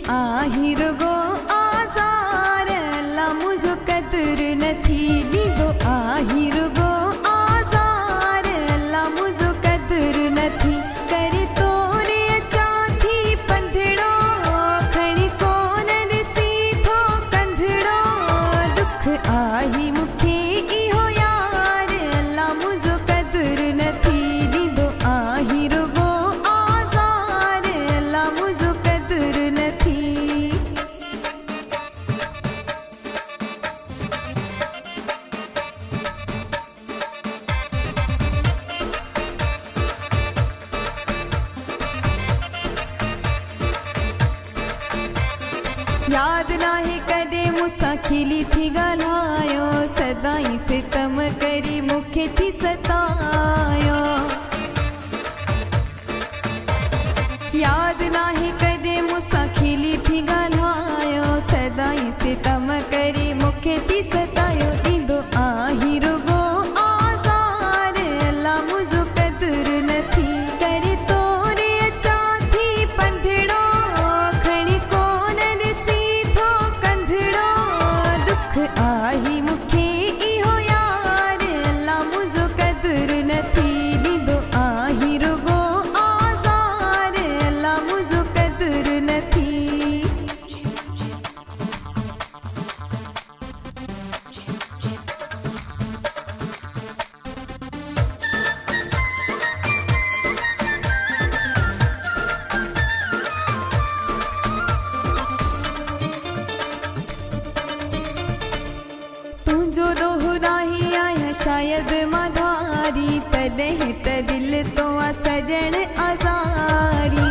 आहिर गो आज़ार अल्लाह मुझो कदर नथी ॾींदो आहिर गो आज़ार अल्लाह मुझो कदर नथी करे तोरे अचां थी पंधिड़ो खणी कोन ॾिसी थो कंधिड़ो दुख आही मूंखे इहो यार अल्लाह मुझो कदर नथी ॾींदो आहिर गो आज़ार अल्लाह मुझो कदर नथी याद नाहे कॾहिं मूंसां खिली थी ॻाल्हायो सदाई सितम करी मूंखे थी सतायो याद नाहे कॾहिं मूंसां खिली थी ॻाल्हायो सदाई सितम करी मूंखे थी सतायो ॾींदो आहिर गो आज़ार अल्लाह मुझो कदर नथी करे तोरे अचां थी पंधिड़ो खणी कोन ॾिसी थो कंधिड़ो दुख आही मूंखे इहो यार अल्लाह मुझो कदर नथी ॾींदो आहिर गो आज़ार अल्लाह मुझो कदर नथी तुझो ॾोह ॾाही आहियां शायद मां धारी तॾहिं त दिल तो आ सजण आज़ारी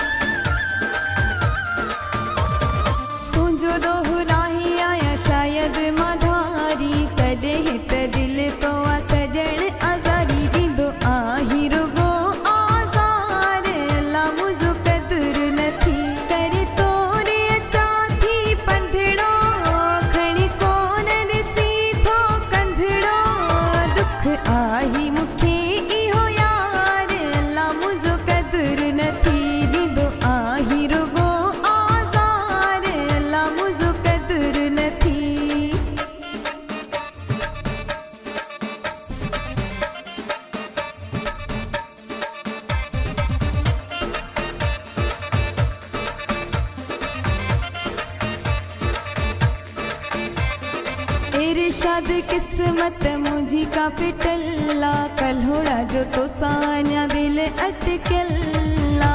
तुझो ॾोह ॾाही आहियां शायद मां धारी तॾहिं त दिल तो आ सजण आज़ारी ॾींदो आहिर गो आज़ार अल्लाह मुझो कदर नथी करे तोरे अचां थी पंधिड़ो खणी कोन ॾिसी थो कंधिड़ो दुख आही मूंखे इहो यार अल्लाह मुझो कदर नथी ॾींदो आहिर गो आज़ार अल्लाह मुझो कदर नथी इरशाद किस्मत मुझी का पिटल्ला कल्होड़ा जो तो सान्या दिल अटकल्ला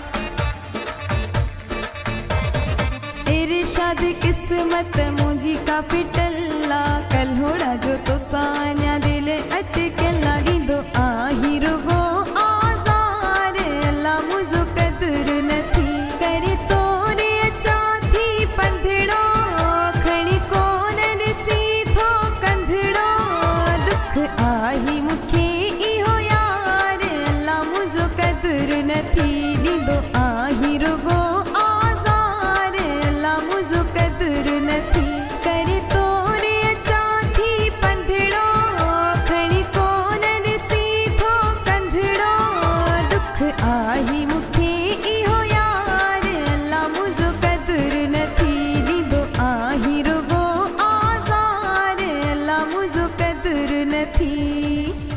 इरशाद किस्मत मुझी का पिटल्ला कल्होड़ा जो तो सान्या दिल अटकल्ला ॾींदो आहिर गो आज़ार अल्लाह मुझो कदर नथी करे तोरे अचां थी पंधिड़ो खणी कोन ॾिसी थो कंधिड़ो दुख आही मूंखे इहो यार अल्लाह मुझो कदर नथी ॾींदो आहिर गो आज़ार अल्लाह मुझो कदर नथी करे तोरे अचां थी पंधिड़ो खणी कोन ॾिसी थो कंधिड़ो दुख आही मूंखे इहो यार अल्लाह मुझो कदर नथी ॾींदो आहिर गो आज़ार अल्लाह मुझो कदर नथी।